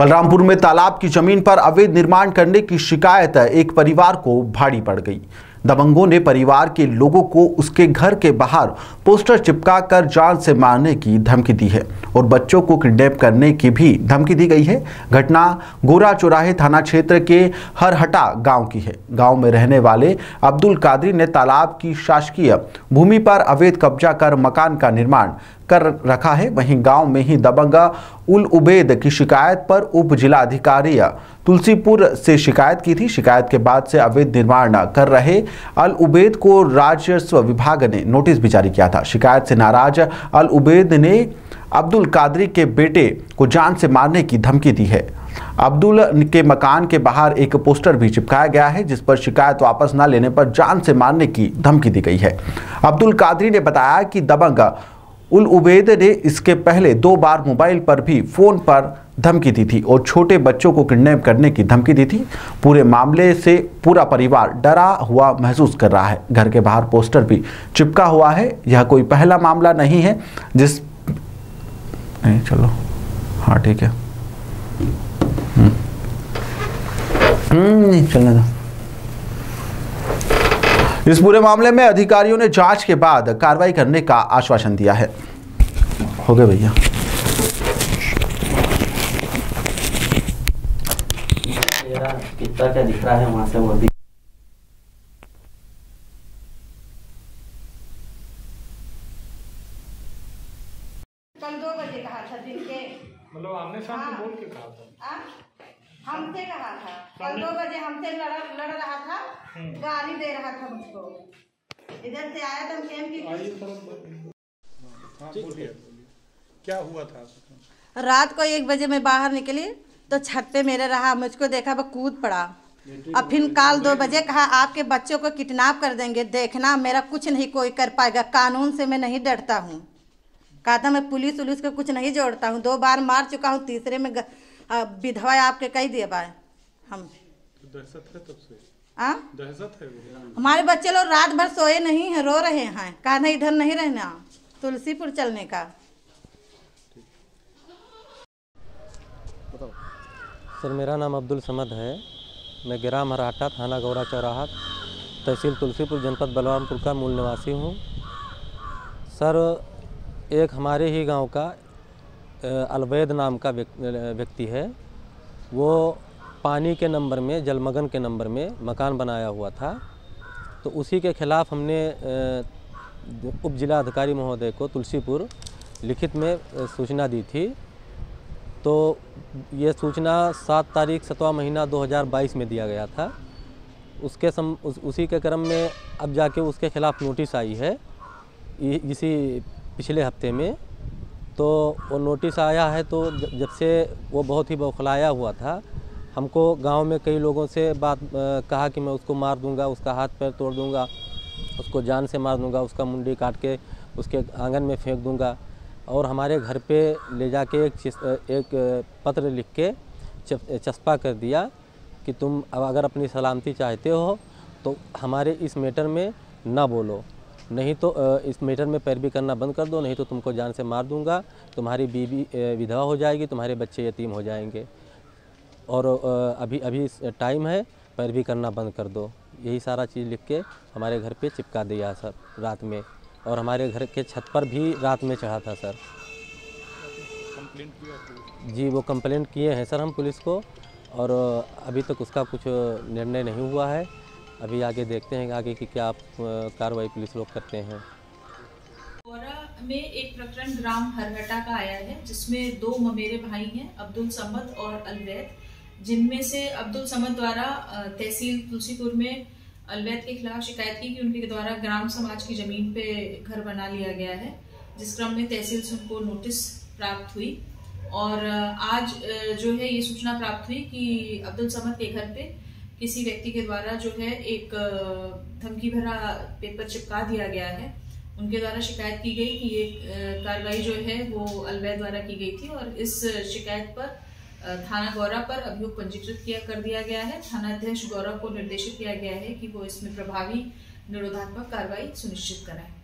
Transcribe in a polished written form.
बलरामपुर में तालाब की जमीन पर अवैध निर्माण करने की शिकायत एक परिवार को भारी पड़ गई। दबंगों ने परिवार के लोगों को उसके घर के बाहर पोस्टर चिपका कर जान से मारने की धमकी दी है और बच्चों को किडनैप करने की भी धमकी दी गई है। घटना गोरा चौराहे थाना क्षेत्र के हरहटा गांव की है। गांव में रहने वाले अब्दुल कादरी ने तालाब की शासकीय भूमि पर अवैध कब्जा कर मकान का निर्माण कर रखा है। वहीं गांव में ही दबंग उल उबैद की शिकायत पर उप जिलाधिकारी तुलसीपुर से शिकायत की थी। शिकायत के बाद से अवैध निर्माण कर रहे अल उबैद को राजस्व विभाग ने नोटिस भी जारी किया था। शिकायत से नाराज अल उबैद ने अब्दुल कादरी के बेटे को जान से मारने की धमकी दी है। अब्दुल के मकान के बाहर एक पोस्टर भी चिपकाया गया है जिस पर शिकायत वापस न लेने पर जान से मारने की धमकी दी गई है। अब्दुल कादरी ने बताया कि दबंग उल उबैद ने इसके पहले 2 बार मोबाइल पर भी फोन पर धमकी दी थी और छोटे बच्चों को किडनैप करने की धमकी दी थी। पूरे मामले से पूरा परिवार डरा हुआ महसूस कर रहा है। घर के बाहर पोस्टर भी चिपका हुआ है। यह कोई पहला मामला नहीं है जिस नहीं चलो हाँ ठीक है चलने दो। इस पूरे मामले में अधिकारियों ने जांच के बाद कार्रवाई करने का आश्वासन दिया है। हो गए भैया। कितना क्या दिख रहा है वहां से वो भी कल 2 बजे कहा था दिन के, मतलब आमने सामने बोल के कहा था। हमसे कहा था कल 2 बजे हमसे लड़ रहा था, गाली दे रहा था मुझको। इधर से आया तो क्या हुआ था? रात को 1 बजे मैं बाहर निकली तो छत पे मेरे रहा, मुझको देखा वो कूद पड़ा। अब फिर कल 2 बजे कहा आपके बच्चों को किडनैप कर देंगे, देखना मेरा कुछ नहीं कोई कर पाएगा, कानून से मैं नहीं डरता हूँ। कहा था मैं पुलिस उलिस को कुछ नहीं जोड़ता हूँ, 2 बार मार चुका हूँ, तीसरे में विधवा आपके कई दिए बाय हम दहशत है तब से। दहशत है हमारे बच्चे लोग रात भर सोए नहीं हैं, रो रहे हैं। कहा नहीं इधर नहीं रहना, तुलसीपुर चलने का। सर मेरा नाम अब्दुल समद है। मैं ग्राम हरहटा थाना गोरा चौराहा तहसील तुलसीपुर जनपद बलरामपुर का मूल निवासी हूँ। सर एक हमारे ही गांव का अलवैद नाम का व्यक्ति है। वो पानी के नंबर में, जलमग्न के नंबर में मकान बनाया हुआ था। तो उसी के खिलाफ हमने उप जिला अधिकारी महोदय को तुलसीपुर लिखित में सूचना दी थी। तो ये सूचना 7 तारीख 7वां महीना 2022 में दिया गया था। उसी के क्रम में अब जाके उसके खिलाफ नोटिस आई है इसी पिछले हफ्ते में। तो वो नोटिस आया है तो जब से वो बहुत ही बौखलाया हुआ था। हमको गांव में कई लोगों से कहा कि मैं उसको मार दूंगा, उसका हाथ पैर तोड़ दूंगा, उसको जान से मार दूंगा, उसका मुंडी काट के उसके आंगन में फेंक दूंगा। और हमारे घर पे ले जाके एक पत्र लिख के चस्पा कर दिया कि तुम अगर अपनी सलामती चाहते हो तो हमारे इस मैटर में ना बोलो, नहीं तो इस मैटर में पैरवी करना बंद कर दो, नहीं तो तुमको जान से मार दूंगा, तुम्हारी बीवी विधवा हो जाएगी, तुम्हारे बच्चे यतीम हो जाएंगे। और अभी टाइम है, पैरवी करना बंद कर दो। यही सारा चीज़ लिख के हमारे घर पे चिपका दिया सर रात में। और हमारे घर के छत पर भी रात में चढ़ा था सर। कंप्लेंट किया? जी वो कंप्लेंट किए हैं सर हम पुलिस को, और अभी तक उसका कुछ निर्णय नहीं हुआ है। अभी आगे देखते हैं आगे की क्या कार्रवाई पुलिस लोग करते हैं। गोरा में एक प्रकरण ग्राम हरहटा का आया है जिसमें 2 ममेरे भाई हैं, अब्दुल समद और अलवैद, जिनमें से अब्दुल समद द्वारा तहसील तुलसीपुर में अलवैद के खिलाफ शिकायत की कि उनके द्वारा ग्राम समाज की जमीन पे घर बना लिया गया है। जिस क्रम में तहसील से उनको नोटिस प्राप्त हुई और आज जो है ये सूचना प्राप्त हुई कि अब्दुल समद के घर पे किसी व्यक्ति के द्वारा जो है एक धमकी भरा पेपर चिपका दिया गया है। उनके द्वारा शिकायत की गई कि ये कार्रवाई जो है वो अलवैद द्वारा की गई थी और इस शिकायत पर थाना गौरा पर अभियोग पंजीकृत कर दिया गया है। थानाध्यक्ष गौरा को निर्देशित किया गया है कि वो इसमें प्रभावी निरोधात्मक कार्रवाई सुनिश्चित कराएं।